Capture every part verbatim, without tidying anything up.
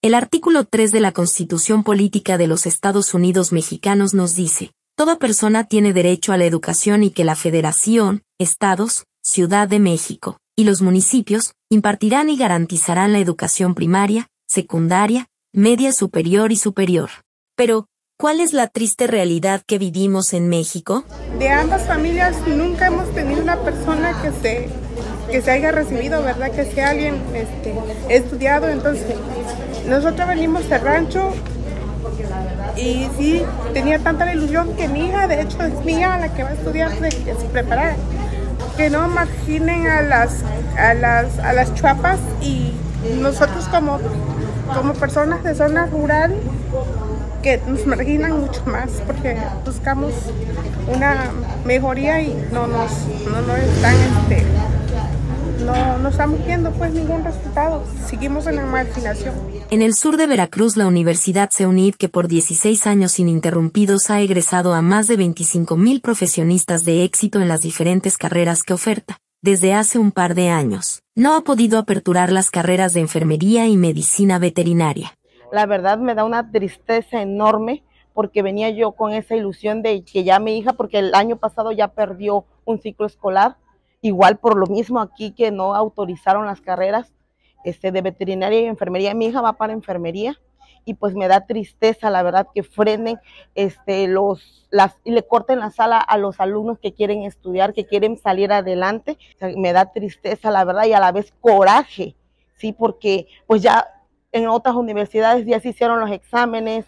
El artículo tres de la Constitución Política de los Estados Unidos Mexicanos nos dice: toda persona tiene derecho a la educación y que la Federación, Estados, Ciudad de México, y los municipios, impartirán y garantizarán la educación primaria, secundaria, media superior y superior. Pero, ¿cuál es la triste realidad que vivimos en México? De ambas familias nunca hemos tenido una persona que se, que se haya recibido, ¿verdad? Que sea alguien este, estudiado. Entonces, nosotros venimos del rancho y sí, tenía tanta la ilusión que mi hija, de hecho es mi hija la que va a estudiar, que se prepara, que no marginen a las, a las, a las chuapas, y nosotros como, como personas de zona rural, que nos marginan mucho más porque buscamos una mejoría y no nos, no nos están, este, no, no estamos viendo pues ningún resultado, seguimos en la marginación. En el sur de Veracruz, la Universidad CEUNIT, que por dieciséis años ininterrumpidos ha egresado a más de veinticinco mil profesionistas de éxito en las diferentes carreras que oferta, desde hace un par de años, no ha podido aperturar las carreras de enfermería y medicina veterinaria. La verdad me da una tristeza enorme porque venía yo con esa ilusión de que ya mi hija, porque el año pasado ya perdió un ciclo escolar, igual por lo mismo aquí que no autorizaron las carreras este, de veterinaria y enfermería. Mi hija va para enfermería y pues me da tristeza, la verdad, que frenen este, los, las, y le corten la sala a los alumnos que quieren estudiar, que quieren salir adelante. O sea, me da tristeza, la verdad, y a la vez coraje, sí, porque pues ya en otras universidades ya se hicieron los exámenes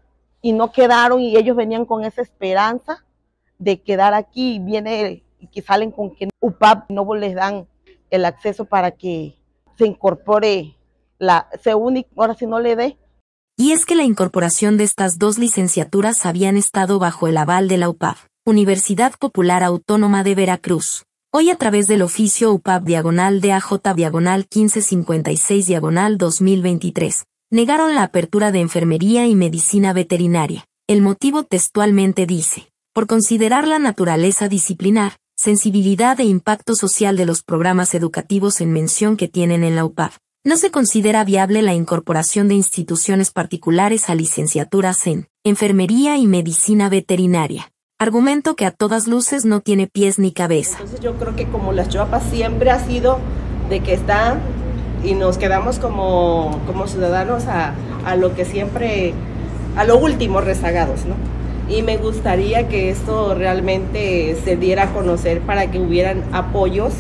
y no quedaron, y ellos venían con esa esperanza de quedar aquí, y viene y que salen con que U P A P no les dan el acceso para que se incorpore la CEUNIT, ahora si no le dé. Y es que la incorporación de estas dos licenciaturas habían estado bajo el aval de la U P A V, Universidad Popular Autónoma de Veracruz. Hoy, a través del oficio U P A V diagonal D A J diagonal quince cincuenta y seis diagonal dos mil veintitrés, negaron la apertura de enfermería y medicina veterinaria. El motivo textualmente dice: por considerar la naturaleza disciplinar, sensibilidad e impacto social de los programas educativos en mención que tienen en la U P A V, no se considera viable la incorporación de instituciones particulares a licenciaturas en enfermería y medicina veterinaria. Argumento que a todas luces no tiene pies ni cabeza. Entonces yo creo que como las chuapas siempre ha sido de que están y nos quedamos como, como ciudadanos a, a lo que siempre, a lo último rezagados, ¿no? Y me gustaría que esto realmente se diera a conocer para que hubieran apoyos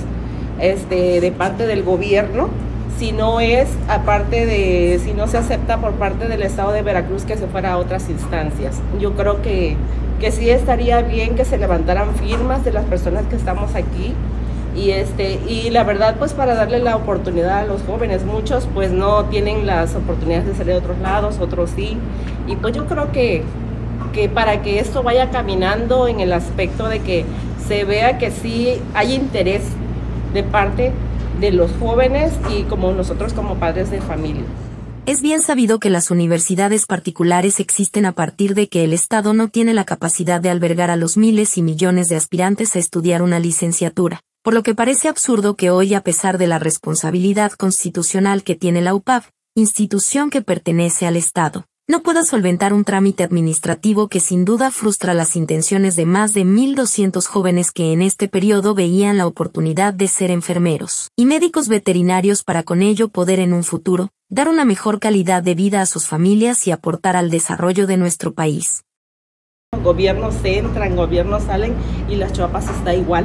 este, de parte del gobierno, si no es aparte de, si no se acepta por parte del estado de Veracruz que se fuera a otras instancias. Yo creo que que sí estaría bien que se levantaran firmas de las personas que estamos aquí, y este y la verdad pues para darle la oportunidad a los jóvenes. Muchos pues no tienen las oportunidades de salir de otros lados, otros sí, y pues yo creo que, que para que esto vaya caminando en el aspecto de que se vea que sí hay interés de parte de los jóvenes y como nosotros como padres de familia. Es bien sabido que las universidades particulares existen a partir de que el Estado no tiene la capacidad de albergar a los miles y millones de aspirantes a estudiar una licenciatura, por lo que parece absurdo que hoy, a pesar de la responsabilidad constitucional que tiene la U P A V, institución que pertenece al Estado, no pueda solventar un trámite administrativo que sin duda frustra las intenciones de más de mil doscientos jóvenes que en este periodo veían la oportunidad de ser enfermeros y médicos veterinarios para con ello poder en un futuro dar una mejor calidad de vida a sus familias y aportar al desarrollo de nuestro país. Gobiernos entran, gobiernos salen y las chuapas está igual.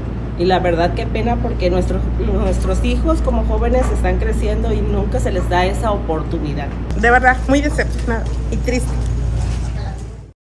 Y la verdad qué pena porque nuestros, nuestros hijos como jóvenes están creciendo y nunca se les da esa oportunidad. De verdad, muy decepcionada y triste.